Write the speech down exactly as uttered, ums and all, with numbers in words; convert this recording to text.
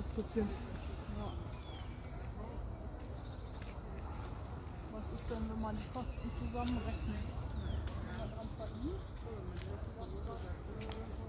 Prozent. Ja. Was ist denn, wenn man die Kosten zusammenrechnet? Wenn man dran verdient?